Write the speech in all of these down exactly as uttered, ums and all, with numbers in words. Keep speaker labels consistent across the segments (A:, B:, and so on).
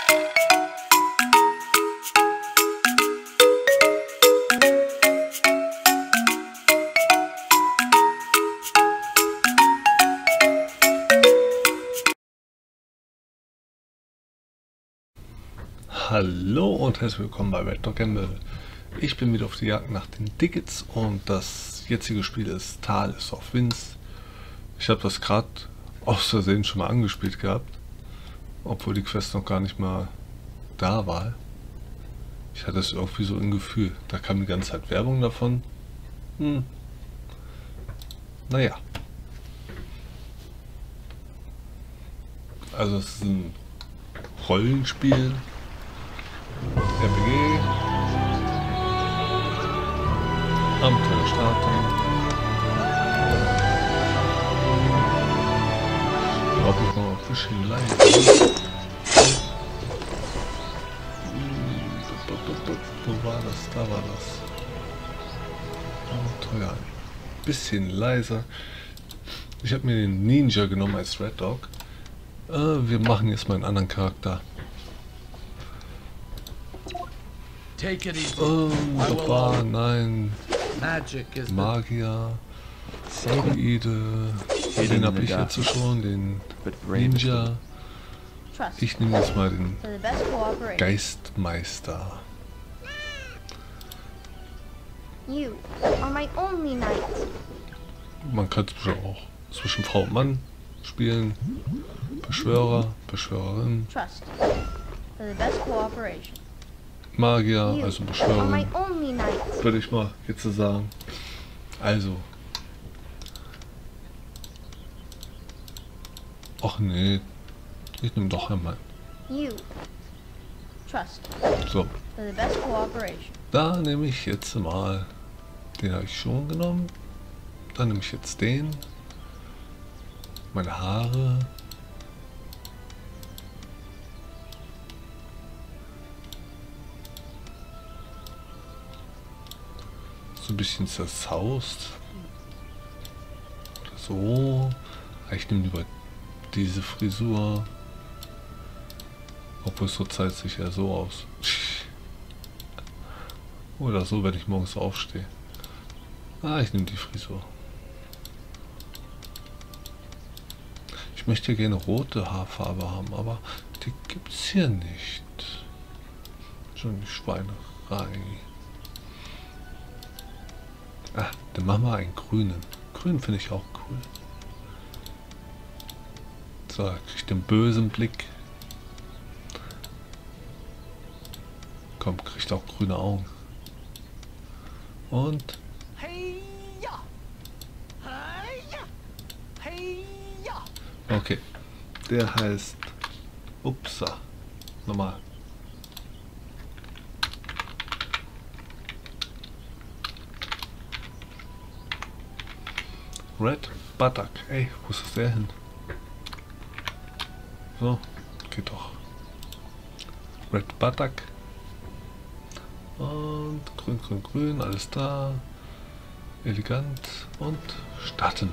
A: Hallo und herzlich willkommen bei Red Dog Gamble. Ich bin wieder auf die Jagd nach den Tickets und das jetzige Spiel ist Tales of Winds. Ich habe das gerade aus Versehen schon mal angespielt gehabt, obwohl die Quest noch gar nicht mal da war. Ich hatte es irgendwie so im Gefühl, da kam die ganze Zeit Werbung davon. Hm. Naja. Also es ist ein Rollenspiel. R P G. Abenteuer starten. Ich glaube, ich mal ein bisschen leise. Wo war das? Da war das. Abenteuer. Ein bisschen leiser. Ich habe mir den Ninja genommen als Red Dog. Äh, wir machen jetzt mal einen anderen Charakter. Oh, Papa, nein. Magier, Druide, den habe ich jetzt schon, den Ninja. Ich nehme jetzt mal den Geistmeister. Man kann zwischen auch zwischen Frau und Mann spielen. Beschwörer, Beschwörerin. Magier, also Beschwörerin, würde ich mal jetzt so sagen. Also. Ach nee, ich nehme doch einmal. So. Da nehme ich jetzt mal. Den habe ich schon genommen. Dann nehme ich jetzt den. Meine Haare. So ein bisschen zerzaust. Oder so. Ich nehme lieber diese Frisur. Obwohl so zeigt sich ja so aus. Oder so, wenn ich morgens aufstehe. Ah, ich nehme die Frisur. Ich möchte gerne rote Haarfarbe haben, aber die gibt es hier nicht. Schon die Schweinerei. Ah, dann machen wir einen grünen. Grün finde ich auch cool. So, kriege ich den bösen Blick. Komm, kriegt auch grüne Augen. Und okay, der heißt Upsa. Normal. Red Buttock. Ey, wo ist der hin? So, geht doch. Red Buttock. Und grün, grün, grün, alles da. Elegant und starten.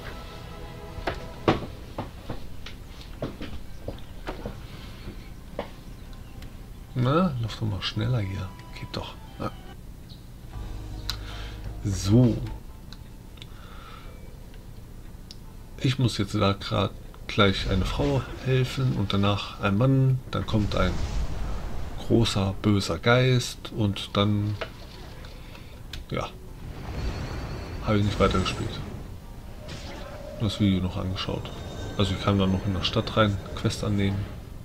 A: Na, lauf doch mal schneller hier. Geht doch. Ja. So. Ich muss jetzt da gerade gleich eine Frau helfen und danach ein Mann. Dann kommt ein großer böser Geist und dann, ja, habe ich nicht weitergespielt. Das Video noch angeschaut. Also ich kann dann noch in der Stadt rein, Quest annehmen.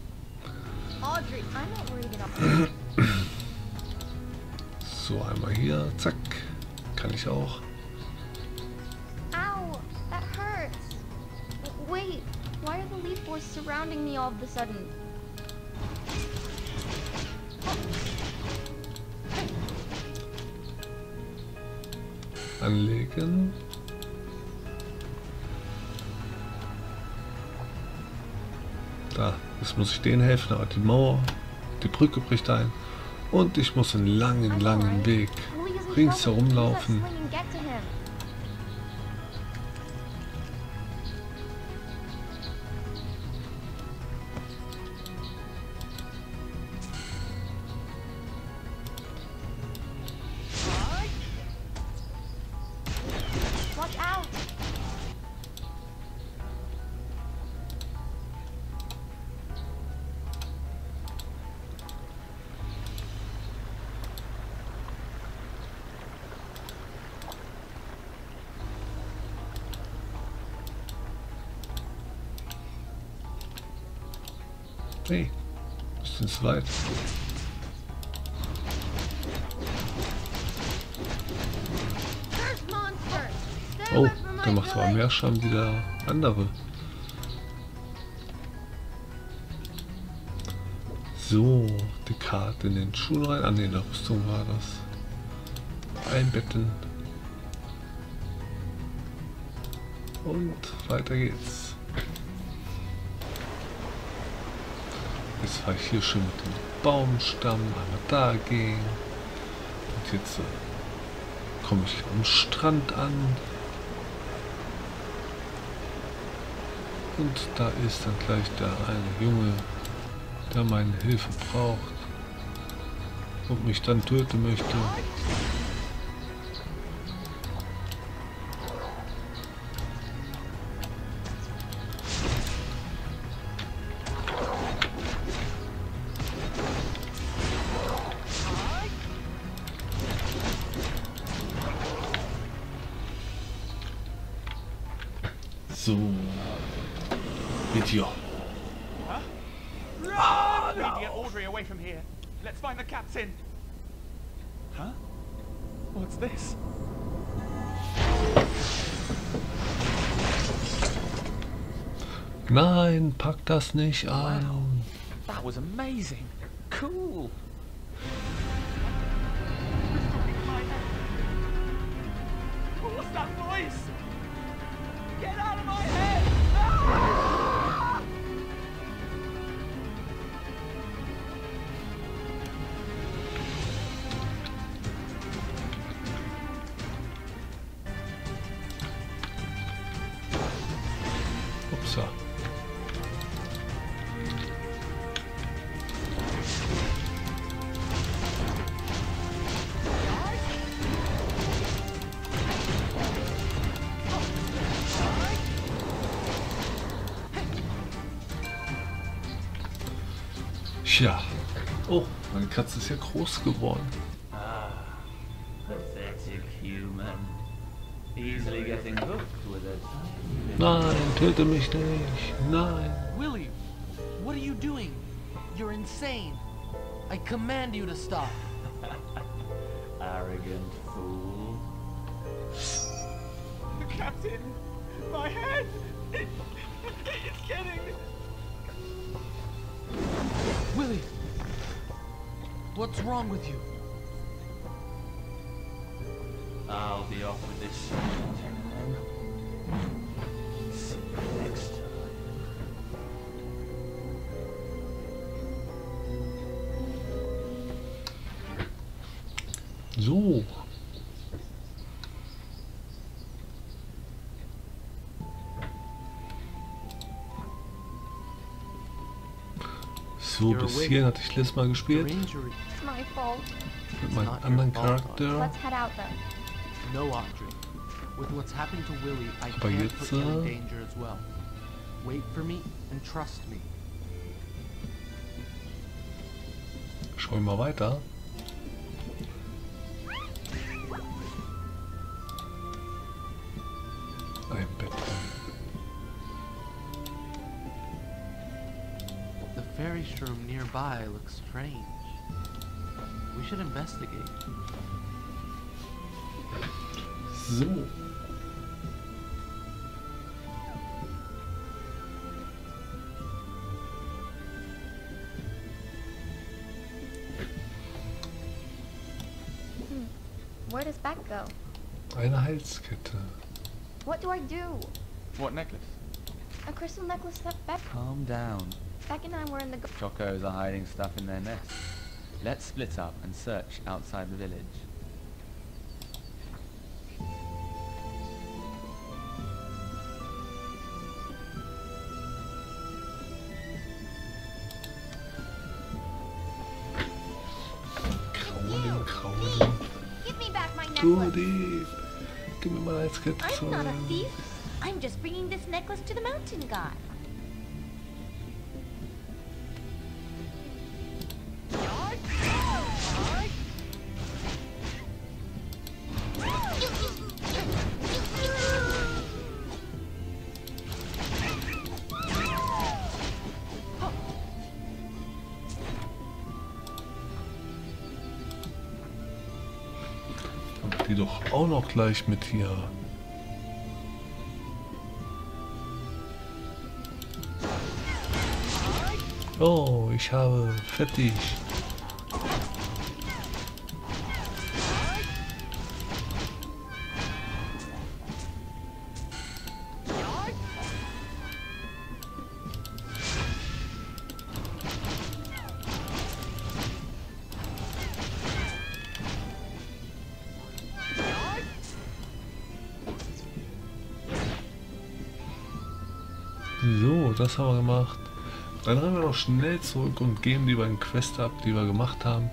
A: So, einmal hier, zack, kann ich auch.
B: Wait, why are the Leaf Boys surrounding me all of a sudden?
A: Anlegen. Da, jetzt muss ich denen helfen, aber die Mauer, die Brücke bricht ein. Und ich muss einen langen, langen Weg rings herumlaufen. Hey, bisschen zu weit. Oh, der macht aber mehr Schaden wie der andere. So, die Karte in den Schuh rein. Ah ne, in der Rüstung war das. Einbetten. Und weiter geht's. Jetzt fahre ich hier schön mit dem Baumstamm einmal dagegen. Und jetzt äh, komme ich am Strand an. Und da ist dann gleich der eine Junge, der meine Hilfe braucht und mich dann töten möchte. So, Video.
C: Huh? Run! We need to get Audrey away from here. Let's find the captain. Huh? What's this?
A: Nein, pack das nicht an.
C: Wow, that was amazing. Cool. What's that voice? Get out of my head! Ah!
A: Upsa. Tja. Oh, meine Katze ist ja groß geworden.
D: Ah, pathetic human. Easily getting hooked with a tiny
A: Nein, töte mich nicht. Nein.
E: Willie, what are you doing? You're insane. I command you to stop.
D: arrogant fool.
C: The captain! My head! It, it's getting...
E: Willie, what's wrong with you?
D: I'll be off with this gentleman. See you next time.
A: So. So, bis hierhin hatte ich letztes Mal
E: Your
A: gespielt.
E: injury.
B: It's my fault.
A: Mit meinem
E: not your
A: anderen
E: fault,
A: Charakter.
B: Let's head out then.
E: No, Audrey. With what's happened to Willie, I
A: Aber
E: can't
A: jetzt,
E: put you in
A: äh,
E: danger as well. Wait for me and trust me.
A: Schauen wir mal weiter. Ein Bett.
E: The fairy shroom nearby looks strange. We should investigate.
A: So.
B: Where does Beck go?
A: Eine Halskette.
B: What do I do?
C: What necklace?
B: A crystal necklace that Beck,
D: Calm down.
B: Beck and I were in the...
D: Chocos are hiding stuff in their nest. Let's split up and search outside the village.
A: Kraulen, kraulen.
B: Give me back my
A: Du
B: necklace.
A: Dieb. Gib mir mal Halskette
F: I'm not a
A: zurück.
F: thief. I'm just bringing this necklace to the mountain god.
A: die doch auch noch gleich mit hier. Oh, ich habe fertig. So, das haben wir gemacht. Dann rennen wir noch schnell zurück und geben die beiden Quests ab, die wir gemacht haben.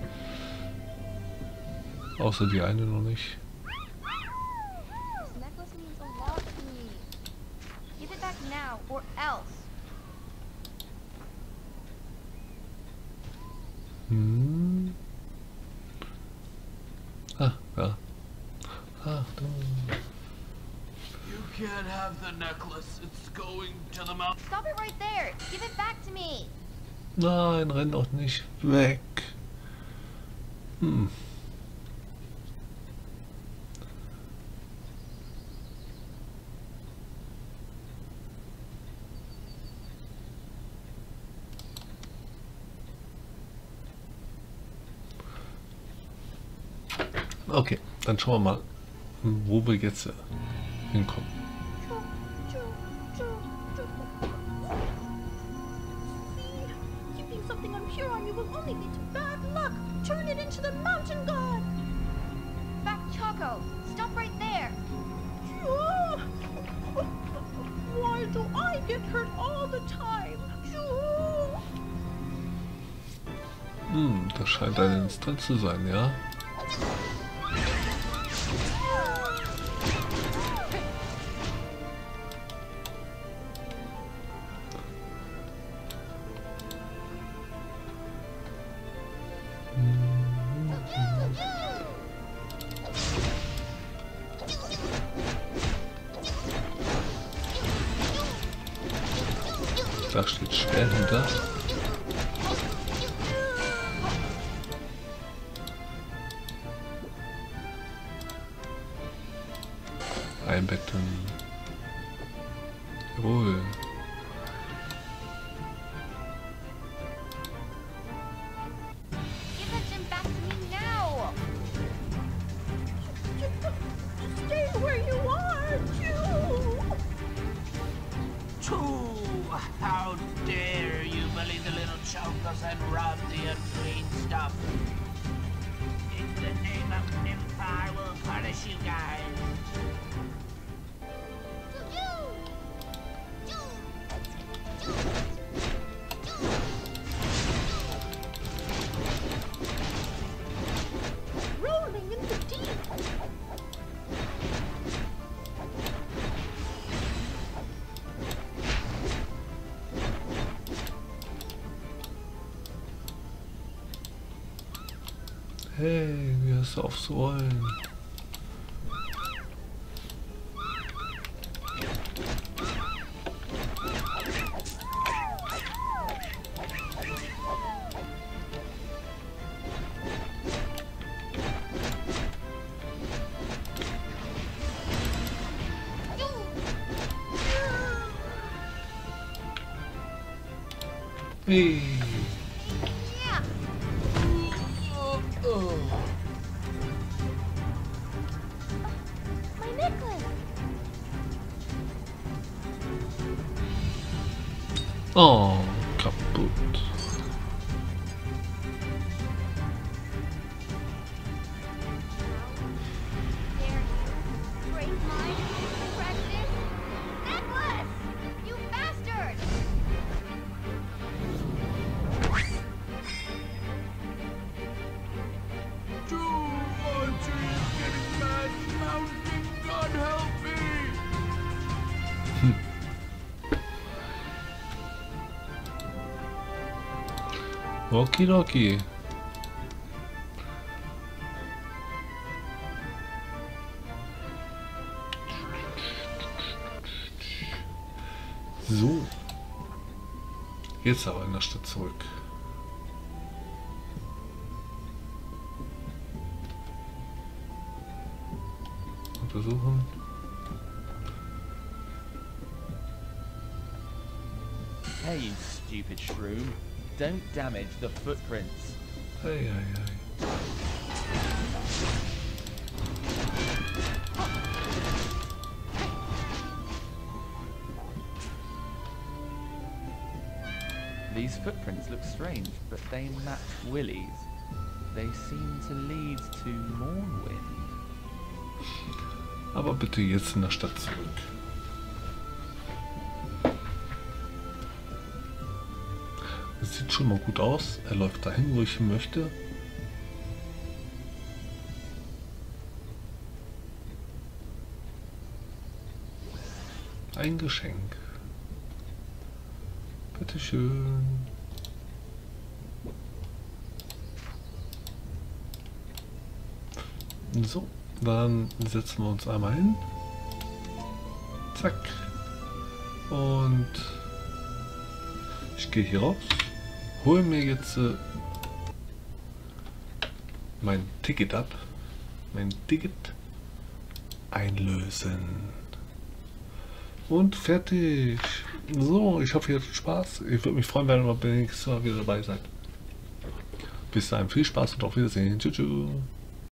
A: Außer die eine noch nicht.
B: This necklace means a lot to me. Give it back now, or else.
A: Hm. Ah, da. Ach, du.
E: You can't have the necklace. It's going to the mountain.
B: Stop it right there. Give it back to me.
A: Nein, renn doch nicht weg. Hm. Okay, dann schauen wir mal, wo wir jetzt äh, hinkommen.
F: Keeping something impure on you will only lead to bad luck. Turn it into the mountain god.
B: Back, Choco. Stop right there.
F: Why do I get hurt all the time?
A: Hm, das scheint eine Instanz zu sein, ja? Da steht schwer hinter. Einbetten. Jawohl.
B: Give that gem back to me now.
F: Stay where you are, Chew.
D: Choo! How dare you bully the little chokers and rob the unclean stuff? In the name of Nymph, I will punish you guys.
F: Rolling in the deep.
A: Hey, wie hast du aufs Rollen? Hey.
B: Yeah.
F: My necklace.
A: Oh, kaputt.
B: Dare you break my precious necklace? You bastard!
E: Two archers getting mad. Mountain god, help me!
A: Okidoki. So. Jetzt aber in der Stadt zurück. besuchen.
C: Hey, you stupid shroom. Don't damage the footprints.
A: Hey, hey, hey.
C: These footprints look strange, but they match Willie's. They seem to lead to Mornwind.
A: Aber bitte jetzt in der Stadt zurück. Es sieht schon mal gut aus. Er läuft dahin, wo ich ihn möchte. Ein Geschenk. Bitteschön. So, dann setzen wir uns einmal hin. Zack. Und ich gehe hier raus. Hole mir jetzt äh, mein Ticket ab. Mein Ticket einlösen. Und fertig. So, ich hoffe, ihr hattet Spaß. Ich würde mich freuen, wenn ihr beim nächsten Mal wieder dabei seid. Bis dahin viel Spaß und auf Wiedersehen. Tschüss.